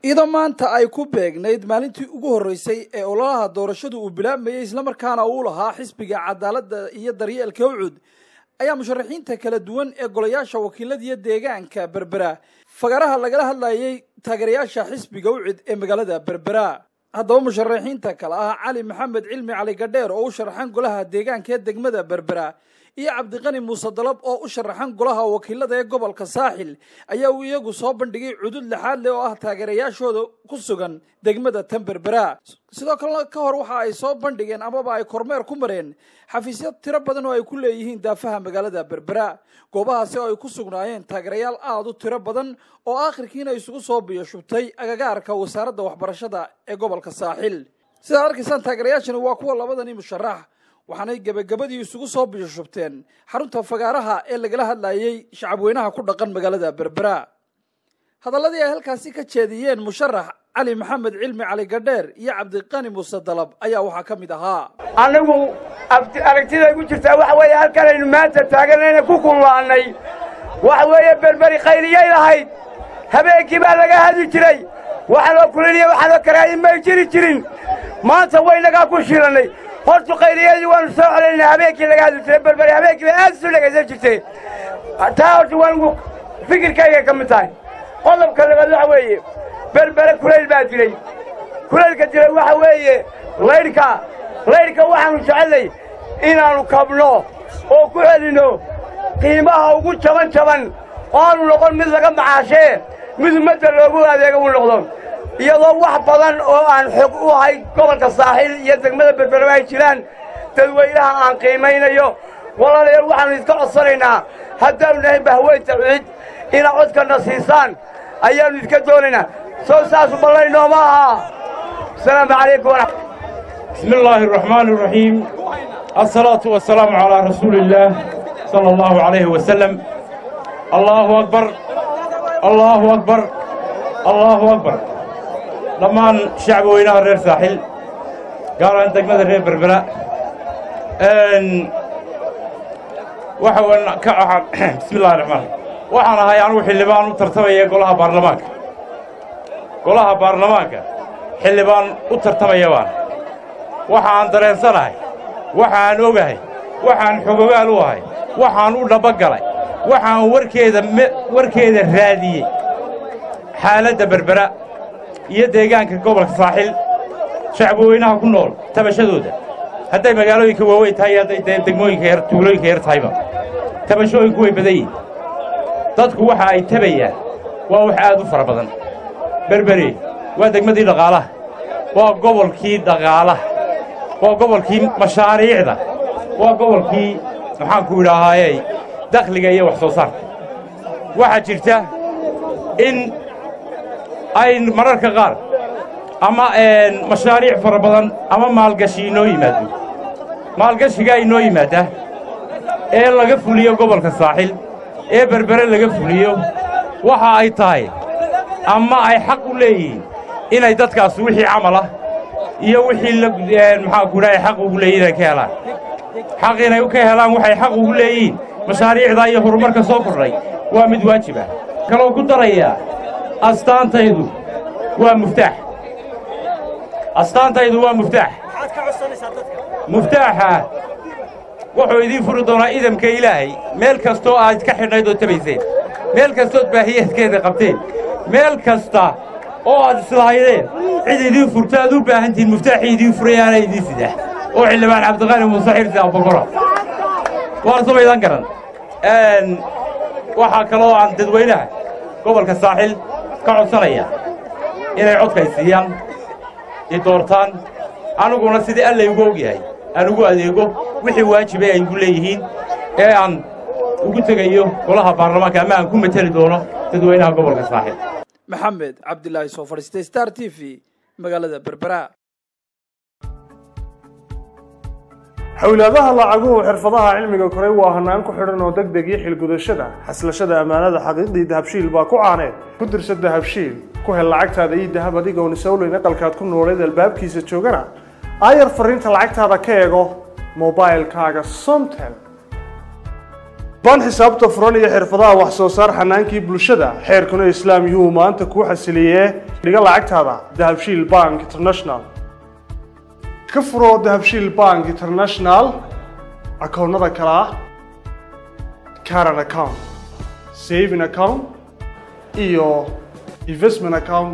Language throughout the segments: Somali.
iyadoo maanta ay ku beegnayd maalintii ugu horeysay ee ololaha doorashadu uu bilaabmayay isla markaana uu lahaa xisbiga cadaaladda iyo daryeelka ucud ayaa musharaxiinta kala duwan ee golayaasha wakiilada iyo deegaanka Berbera fagaraha lagala hadlayay taageerayaasha xisbiga ucud ee magaalada Berbera haddaba musharaxiinta kala ah Cali Maxamed Cilmi Cali Gadheer oo u sharaxan golaha deegaanka ee degmada Berbera iyo Cabdiqani Muuse Dalab oo u sharaxan golaha wakiilada ee gobolka Saaxil ayaa iyagu soo bandhigay cudud lixaad leh oo ah taageerayaashooda ku sugan degmada Berbera sidoo kale ka hor waxa ay soo bandhigeen amaba ay kormeer ku mareen xafiisyo tiro badan oo ay ku leeyihiin daafaha magaalada Berbera goobahaasi oo ay ku sugnaayeen taageerayaal aad u tiro badan oo aakhirkiina isugu soo biyashubtay agagaarka wasaaradda waxbarashada ee gobolka Saaxil sida arkaysan taageerayaashani waa kuwa labadani musharax waxaanay gabagabadii isugu soo biyashubteen xarunta fagaaraha ee lagala hadlayay shacabweynaha ku dhaqan magaalada Berbera hadalladii ay halkaasi ka jeediyeen musharax Cali Maxamed Cilmi Cali Gadheer iyo Cabdiqani Muuse Dalab ayaa waxa kamid ahaa anigu aragtida ugu jirta waxa weeye halkan aynu maanta taaganayna ku kulmaanay waxa weeye Berberi khayriyay lahayd habeenkii baa laga hadli jiray waxa loo kulinayo waxa loo karaayay ma jirin maanta waynaga ku shilanay hortu khayriyadii waanu soo celinay habeenkii laga hadli jiray Berberi habeenkii aad soo dhagaysan jirtay taa hortu waanu fikirkayga ka mid tahay qodobka labaad waxa weeye Berbera kuleyl baa jiray kuleylka jiray waxa weeye leyrka waxaanu jecelnay inaanu kabno oo ku celino qiimaha ugu jaban aanu noqon mid laga macaashee mid ummadda loogu adeego uu noqdo iyadoo wax badan oo aan xog u hay gobolka Saaxil iyo degmada Berbera ay jiraan dadweynaha aan qiimaynayo walaalayaal waxaanu iska codsanaynaa haddaanu nahay bahweynta cid ina codkana siisaan ayaanu iska doonaynaa soo saasu ballayno maaha السلام عليكم بسم الله الرحمن الرحيم الصلاة والسلام على رسول الله صلى الله عليه وسلم الله أكبر الله أكبر الله أكبر لما الشعب وينها الرير ساحل قال أنت ماذا الرير بربراء بسم الله الرحمن الرحيم وحنا هاي نروح اللبان وترتبي يقولها برلمانك قولها برلمانك xildhibaan u tartamaya waan waxaan dareensanahay waxaan ogahay waxaan xogogaal u ahay waxaan u dhabagalay waxaan warkeeda raadiyey xaaladda Berbera iyo deegaanka gobolka Saaxil shacabweynaha ku nool tabashadooda hadday magaalooyinka waaweyn tahay hadday degmooyinka yar tuulooyinka yar tahayba tabashooyinku way badan yihiin dadku waxa ay tabayaan waa wax aad u fara badan Berberi waa degmadii dhaqaalaha waa gobolkii dhaqaalaha waa gobolkii mashaariicda waa gobolkii maxaan ku idhaahaayey dakhliga iyo wax soo saarka waxaa jirta in ay mararka qaar ama mashaariic fara badan ama maalgashi inoo yimaado maalgashigaa inoo yimaada ee laga fuliyo gobolka Saaxil ee Berbera laga fuliyo waxa ay tahay ama ay xaq u leeyihiin inay dadkaas wixii camal ah iyo wixii maxaa ku dhahay xaq ugu leeyihiin ka helaan xaq inay ka helaan waxay xaq ugu leeyihiin mashaariicda iyo horumarka soo kordhay waa mid waajib ah kaloo ku daraya astaantaydu waa muftaax astaantaydu waa muftaax muftaaxa wuxuu idin furi doonaa idamka Ilaahay meel kastoo aad ka xidhnayd oo tabayseen meel kastoo baahiyeedkeeda qabteen meel kasta oo aad islaayeen cid idin furta aad u baahantiin muftaaxii idin furayaana idin sida oo xildhibaan Cabdiqani Muuse Xirsi Abubakar waa sameeyaan garan waxa kale oo aan dadweynaha gobolka Saaxil ka codsanaya inay codkaysiyaan ee doortaan aniguna sidii Alle ugu ogyahay anigu adeego wixii waajib ay ugu leeyihiin ee aan ugu tagayo golaha baarlamaanka ama aan ku matali doono dadweynaha gobolka Saaxil محمد عبد الله سوفر ستار تي في مقالة بربراء حولها لعقوه حرفضها علمي كوري وهنان كحرن ودقدق يحيل قدشدا حسلشدا أمانة حقيقي دهبشيل باكو عانين كدر سد دهبشيل كوهل لعقت هذا إيه دهب ديقا ونسولي نقل كاتكون وليد الباب كيسة شوغنا آير فرينت لعقت هذا كيغو موبايل كاغا سومتل baan xisaabta furan iyo xirfadaha wax soo saar xanaankii bulshada xeerkuna islaam yuhu maanta kuu xasiliyee dhiga lacagtaada dahabshiil bank international ka furo dahabshiil bank international akoonnada kale ah current account saving account iyo investment account.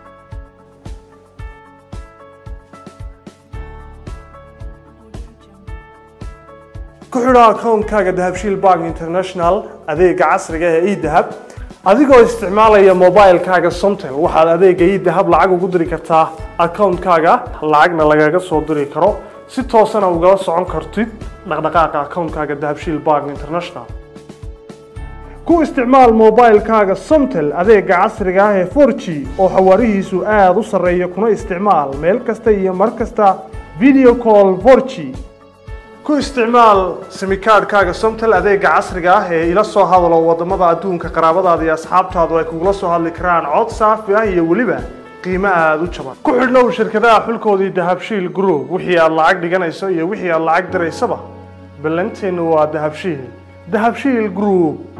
ku xidho akoonkaaga dahabshiil bank international adeega casriga ee e-dahab adigoo isticmaalaya mobilekaaga somtel waxaad adeega e-dahab lacag ugu diri kartaa akoonkaaga lacagna lagaga soo diri karo si toosana ugala socon kartid dhaqdhaqaaqa akoonkaaga dahabshiil bank international. ku isticmaal mobilekaaga somtel adeega casriga ah ee 4G oo xawaarihiisu aad u sarreeya kuna isticmaal meel kasta iyo mar kasta video call 4G. ku isticmaal simikaadhkaaga somtel adeega casriga ah ee ila soo hadalo wadamada adduunka qaraabadaada iyo asxaabtaadu ay kugula soo hadli karaan cod saafi ah iyo weliba qiimo aada u jaban. ku xidhnow shirkadaha xulkoodii dahabshiil group wixii aad lacag dhiganayso iyo wixii aad lacag diraysaba ballanteennu waa dahabshiil group.